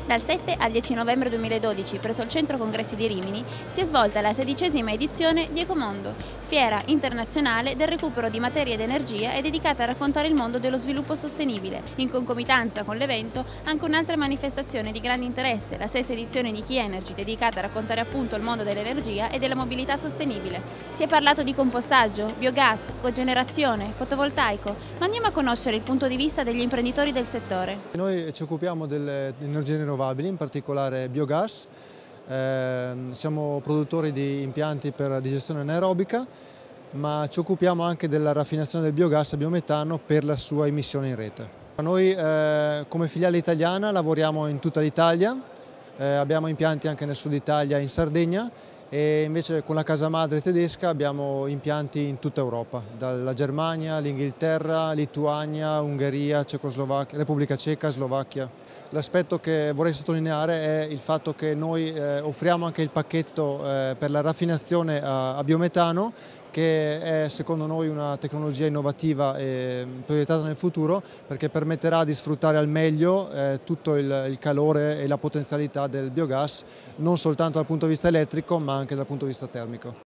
Dal 7 al 10 novembre 2012, presso il Centro Congressi di Rimini, si è svolta la 16ª edizione di Ecomondo, fiera internazionale del recupero di materia ed energia e dedicata a raccontare il mondo dello sviluppo sostenibile. In concomitanza con l'evento, anche un'altra manifestazione di grande interesse, la 6ª edizione di Key Energy, dedicata a raccontare appunto il mondo dell'energia e della mobilità sostenibile. Si è parlato di compostaggio, biogas, cogenerazione, fotovoltaico, ma andiamo a conoscere il punto di vista degli imprenditori del settore. Noi ci occupiamo delle energie rinnovabili, in particolare biogas. Siamo produttori di impianti per digestione anaerobica, ma ci occupiamo anche della raffinazione del biogas a biometano per la sua emissione in rete. Noi come filiale italiana lavoriamo in tutta l'Italia, abbiamo impianti anche nel sud Italia, in Sardegna, e invece con la casa madre tedesca abbiamo impianti in tutta Europa, dalla Germania, l'Inghilterra, Lituania, Ungheria, Cecoslovacchia, Repubblica Ceca, Slovacchia. L'aspetto che vorrei sottolineare è il fatto che noi offriamo anche il pacchetto per la raffinazione a biometano, che è secondo noi una tecnologia innovativa e proiettata nel futuro, perché permetterà di sfruttare al meglio tutto il calore e la potenzialità del biogas, non soltanto dal punto di vista elettrico ma anche dal punto di vista termico.